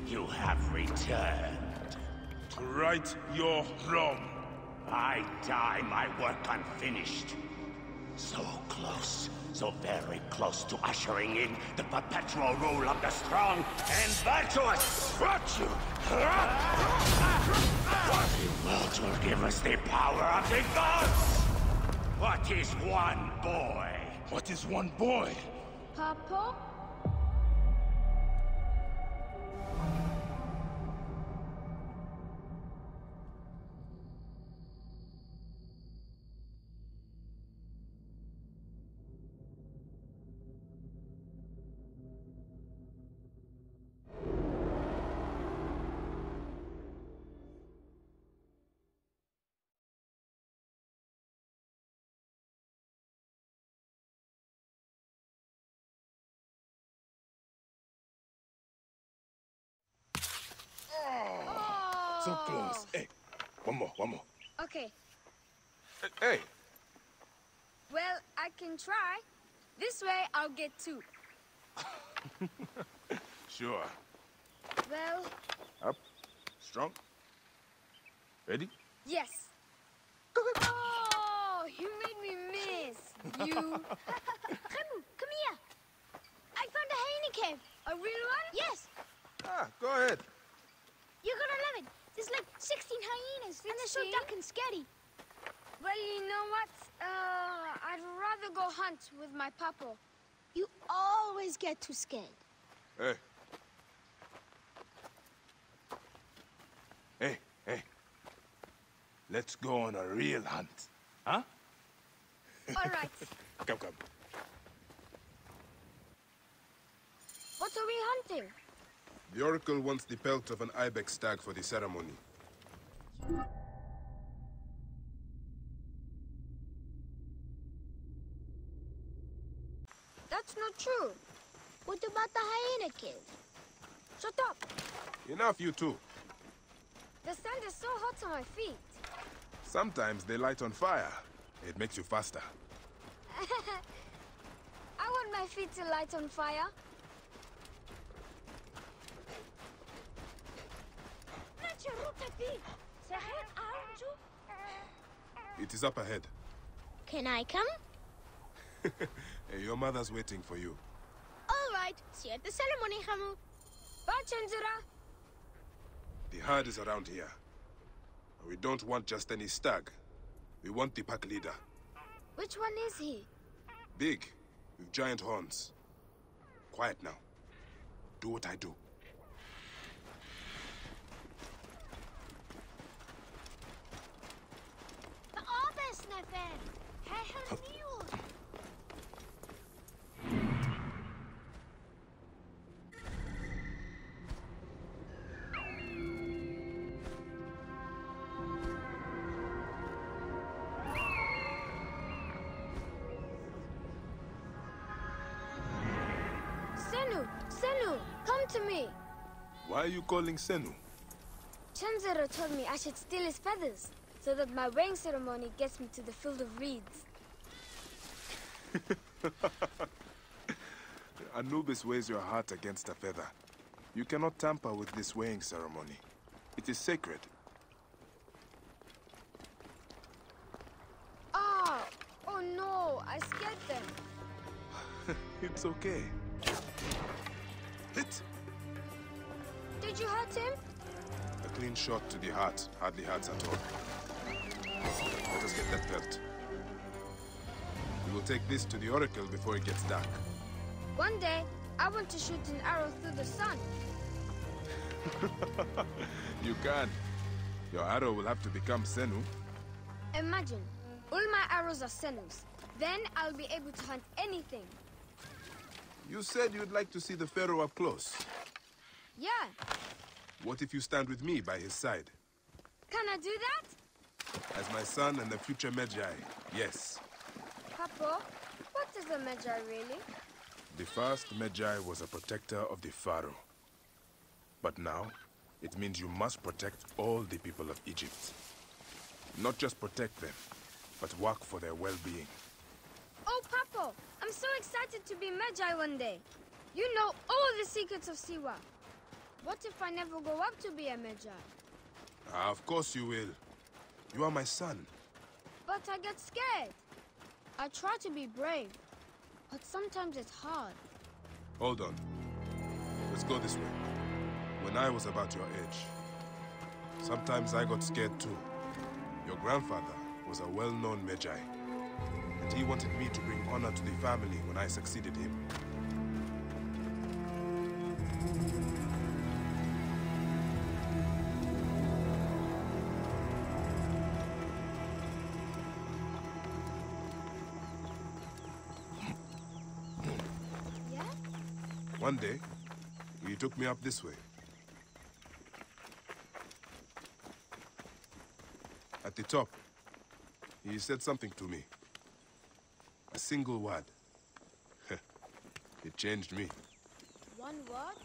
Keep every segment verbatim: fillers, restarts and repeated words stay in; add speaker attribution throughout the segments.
Speaker 1: You have returned.
Speaker 2: To right your wrong.
Speaker 1: I die my work unfinished. So close, so very close to ushering in the perpetual rule of the strong and virtuous!
Speaker 2: Virtue!
Speaker 1: The world will give us the power of the gods! What is one boy?
Speaker 2: What is one boy?
Speaker 3: Papa?
Speaker 2: So close. Hey, one more, one more.
Speaker 3: Okay.
Speaker 2: Hey.
Speaker 3: Well, I can try. This way, I'll get two.
Speaker 2: Sure.
Speaker 3: Well...
Speaker 2: Up. Strong. Ready?
Speaker 3: Yes. Oh, you made me miss. You...
Speaker 4: Remu, come here. I found a hyena cave.
Speaker 3: A real one?
Speaker 4: Yes.
Speaker 2: Ah, go ahead.
Speaker 4: You're gonna love it. There's like sixteen hyenas, and they're so
Speaker 3: sixteen?
Speaker 4: dark and scary.
Speaker 3: Well, you know what? Uh, I'd rather go hunt with my papa.
Speaker 4: You always get too scared.
Speaker 2: Hey. Hey, hey. Let's go on a real hunt. Huh?
Speaker 3: All right.
Speaker 2: Come, come.
Speaker 3: What are we hunting?
Speaker 5: The Oracle wants the pelt of an ibex stag for the ceremony.
Speaker 3: That's not true.
Speaker 4: What about the hyena cave?
Speaker 3: Shut up.
Speaker 5: Enough, you two.
Speaker 3: The sand is so hot on my feet.
Speaker 5: Sometimes they light on fire. It makes you faster.
Speaker 3: I want my feet to light on fire.
Speaker 5: It is up ahead.
Speaker 4: Can I come?
Speaker 5: Hey, your mother's waiting for you.
Speaker 4: All right. See you at the ceremony, Remu.
Speaker 3: Bye, Chenzura.
Speaker 5: The herd is around here. We don't want just any stag. We want the pack leader.
Speaker 3: Which one is he?
Speaker 5: Big, with giant horns. Quiet now. Do what I do.
Speaker 4: The others, Nefer. Hey, her mule.
Speaker 3: Senu! Senu! Come to me!
Speaker 5: Why are you calling Senu?
Speaker 3: Chenzura told me I should steal his feathers, so that my weighing ceremony gets me to the field of reeds.
Speaker 5: Anubis weighs your heart against a feather. You cannot tamper with this weighing ceremony. It is sacred.
Speaker 3: Ah! Oh no! I scared them.
Speaker 5: It's okay. Hit!
Speaker 3: Did you hurt him?
Speaker 5: A clean shot to the heart hardly hurts at all. Let us get that pelt. We will take this to the Oracle before it gets dark.
Speaker 3: One day, I want to shoot an arrow through the sun.
Speaker 5: You can. Your arrow will have to become Senu.
Speaker 3: Imagine, all my arrows are Senus. Then I'll be able to hunt anything.
Speaker 5: You said you'd like to see the Pharaoh up close.
Speaker 3: Yeah.
Speaker 5: What if you stand with me by his side?
Speaker 3: Can I do that?
Speaker 5: As my son and the future Magi, yes.
Speaker 3: Papa, what is a Magi really?
Speaker 5: The first Magi was a protector of the Pharaoh. But now, it means you must protect all the people of Egypt. Not just protect them, but work for their well-being.
Speaker 3: Oh, Papa, I'm so excited to be Magi one day. You know all the secrets of Siwa. What if I never go up to be a Magi?
Speaker 5: Ah, of course you will. You are my son.
Speaker 3: But I get scared. I try to be brave, but sometimes it's hard.
Speaker 5: Hold on. Let's go this way. When I was about your age, sometimes I got scared too. Your grandfather was a well-known Magi, and he wanted me to bring honor to the family when I succeeded him.
Speaker 3: Yeah?
Speaker 5: One day, he took me up this way. At the top, he said something to me. A single word. It changed me.
Speaker 3: One word?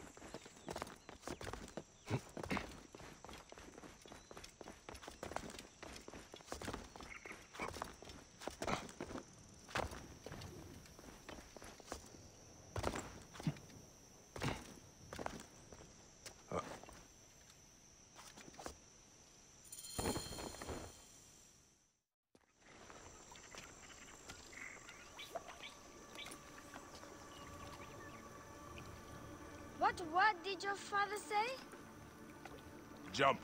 Speaker 3: What word did your father say?
Speaker 5: Jump.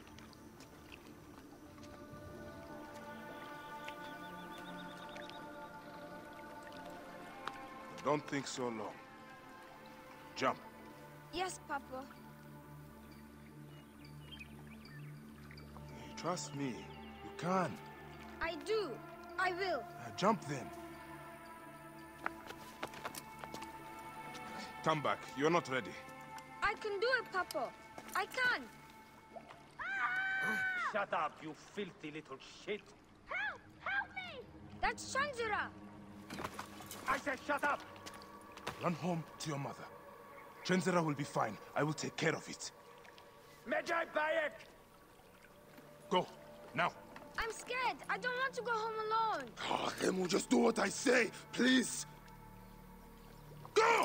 Speaker 5: Don't think so long. Jump.
Speaker 3: Yes, Papa.
Speaker 5: Trust me. You can.
Speaker 3: I do. I will.
Speaker 5: Uh, jump then. Come back. You're not ready.
Speaker 3: I can do it, Papa. I can.
Speaker 1: Shut up, you filthy little shit!
Speaker 4: Help! Help me!
Speaker 3: That's Shanzira.
Speaker 1: I said shut up!
Speaker 5: Run home to your mother. Trenzera will be fine. I will take care of it.
Speaker 1: Medjay Bayek!
Speaker 5: Go. Now.
Speaker 3: I'm scared. I don't want to go home alone.
Speaker 5: Oh, Remu, just do what I say, please. Go!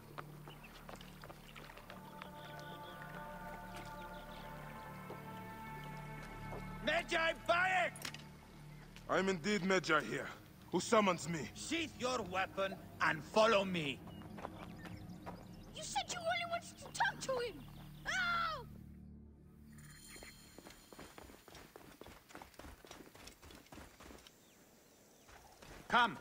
Speaker 1: Medjay Bayek!
Speaker 5: I'm indeed Medjay here. Who summons me?
Speaker 1: Sheath your weapon and follow me.
Speaker 4: You said you only wanted to talk to him! Oh!
Speaker 1: Come!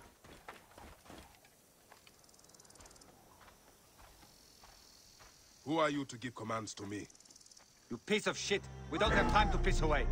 Speaker 5: Who are you to give commands to me?
Speaker 1: You piece of shit! We don't have time to piss away.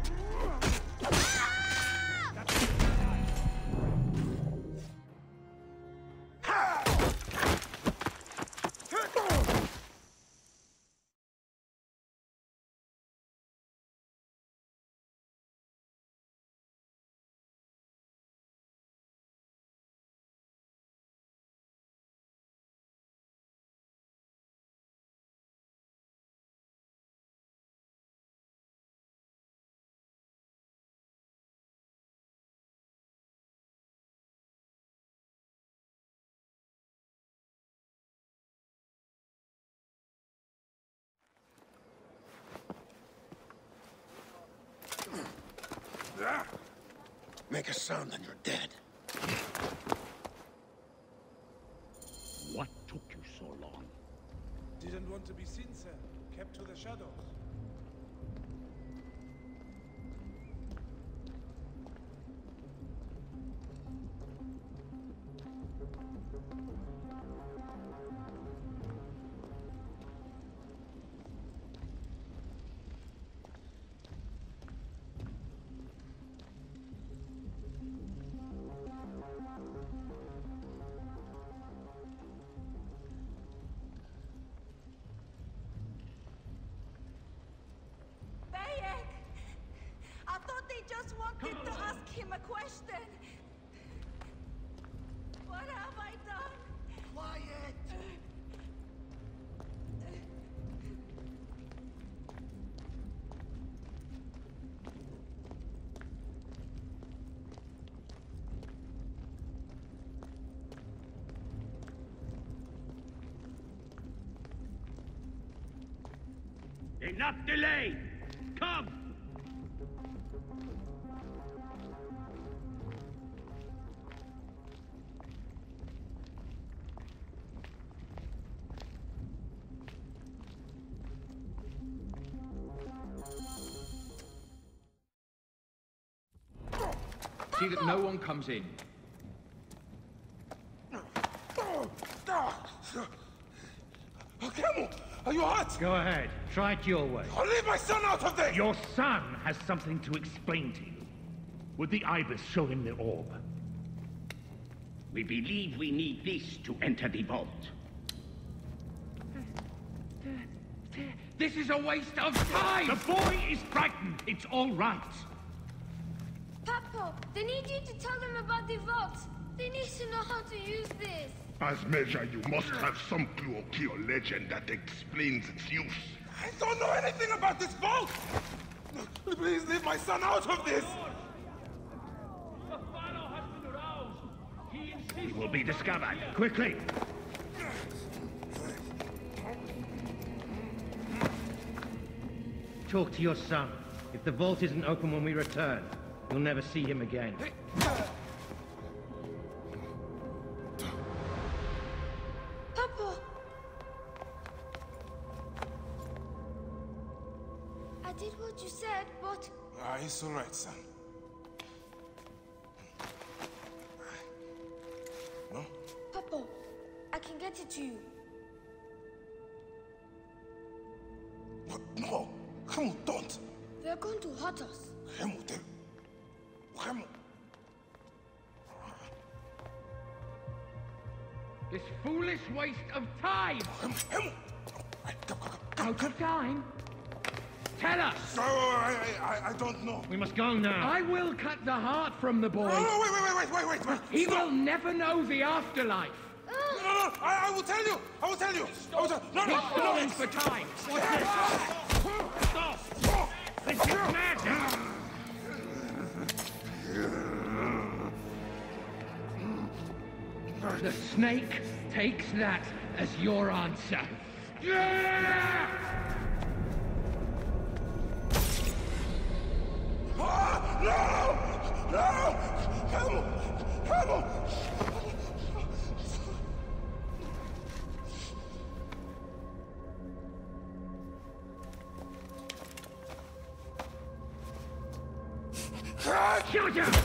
Speaker 2: Make a sound and you're dead.
Speaker 1: What took you so long?
Speaker 6: Didn't want to be seen, sir. Kept to the shadows.
Speaker 7: Just wanted to ask him a question. What have I done?
Speaker 2: Quiet!
Speaker 1: Enough delay! Come!
Speaker 8: See that no one comes in.
Speaker 2: Camel, are you hurt?
Speaker 9: Go ahead. Try it your way.
Speaker 2: I'll leave my son out of this!
Speaker 10: Your son has something to explain to you. Would the Ibis show him the orb?
Speaker 1: We believe we need this to enter the vault.
Speaker 8: This is a waste of time!
Speaker 10: The boy is frightened. It's all right.
Speaker 3: Papa, they need you to tell them about the vault. They need to know how to use this.
Speaker 11: As Medjay, you must have some clue or key or legend that explains its use.
Speaker 2: I don't know anything about this vault! Please leave my son out of this!
Speaker 10: The Pharaoh has been aroused. He insists he will be discovered. Quickly!
Speaker 9: Talk to your son. If the vault isn't open when we return, you'll never see him again.
Speaker 3: Papa! I did what you said, but...
Speaker 2: Ah, it's all right, son. No?
Speaker 3: Papa, I can get it to you.
Speaker 2: What? No! Camel, don't!
Speaker 3: They're going to hurt us.
Speaker 2: Camel, they... Camel...
Speaker 8: This foolish waste of time!
Speaker 2: Camel, Camel!
Speaker 8: Out of time? Tell us!
Speaker 2: No, I, I, I don't know.
Speaker 9: We must go now.
Speaker 8: I will cut the heart from the boy.
Speaker 2: No, no, wait, wait, wait, wait, wait, wait!
Speaker 8: He
Speaker 2: Stop.
Speaker 8: will never know the afterlife.
Speaker 2: No, no, no, I, I will tell you! I will tell you! I will tell... No, no,
Speaker 8: He's
Speaker 2: no!
Speaker 8: falling for time. What's this?
Speaker 2: Stop!
Speaker 10: This is madness!
Speaker 8: The snake takes that as your answer.
Speaker 2: Ah, no! No! Camel! Camel!
Speaker 10: Shoot him!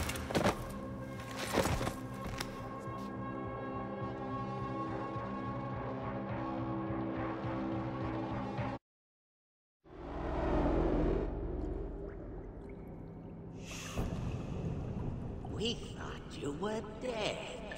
Speaker 1: We thought you were dead.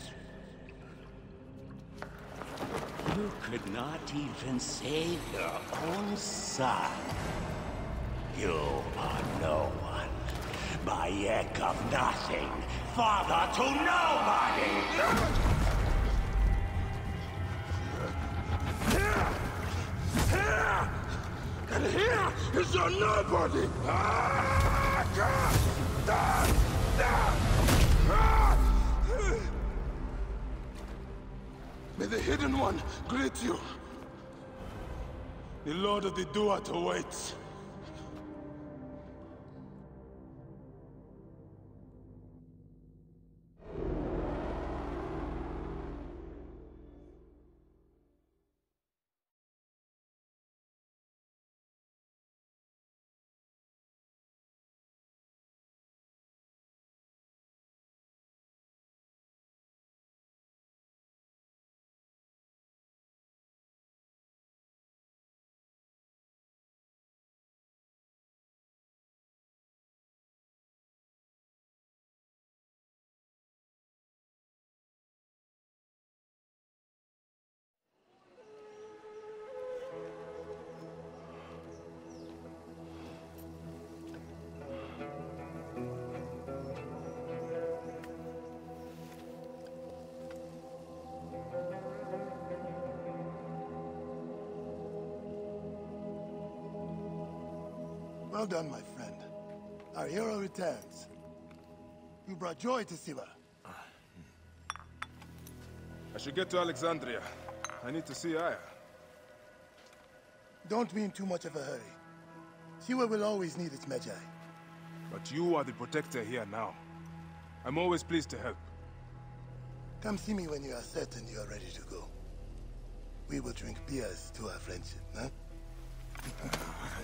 Speaker 1: You could not even save your own son. You are no one. Bayek of nothing. Father to nobody!
Speaker 2: And here is your nobody! Ah, God! Ah, ah, ah. May the Hidden One greet you. The Lord of the Duat awaits.
Speaker 12: Well done, my friend. Our hero returns. You brought joy to Siva.
Speaker 5: I should get to Alexandria. I need to see Aya.
Speaker 12: Don't be in too much of a hurry. Siwa will always need its Medjay.
Speaker 5: But you are the protector here now. I'm always pleased to help.
Speaker 12: Come see me when you are certain you are ready to go. We will drink beers to our friendship, huh?